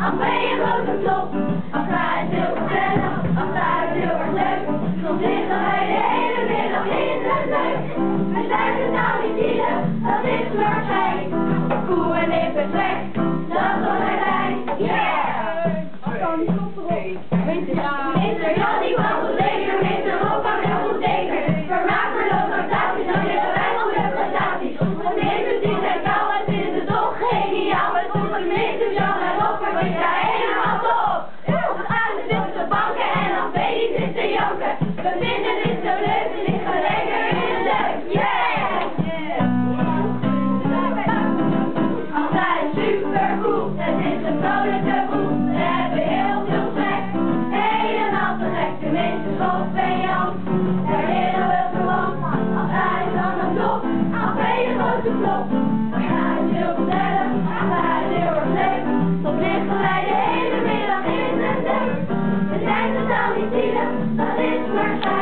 Al ben je grote top, al ga je heel gezellig, al ga je heel erg leuk. Soms liggen wij de hele middag in de neus. We zijn het nou niet zielig, dat is maar fijn. Koe en ik ben weg, dat is wel lijn. Yeah! Mister Jan die kwam goed zeker, Mister Rob kwam heel goed zeker. Vermaak verloop rotaties, dan liggen wij op de prestaties. De meeste die zijn kou en vinden het toch geniaal. Maar soms de meeste Jan en Rob, maar ik sta helemaal top. Ons aan de op de banken en dan weet ik zit te janken. We vinden dit zo leuk, we liggen lekker in de deuk. Yeah! Altijd super cool, het is een vrolijke boel. We hebben heel veel trek, helemaal te gek. De meeste Rob en Jan, daar willen we gewoon. Al ga je dan een top, al ben je grote flop. Dan ga je heel gezellig, dan ga je heel erg leuk. Soms liggen wij de hele middag in de deuk. We zijn totaal niet zielig, dat is maar fijn.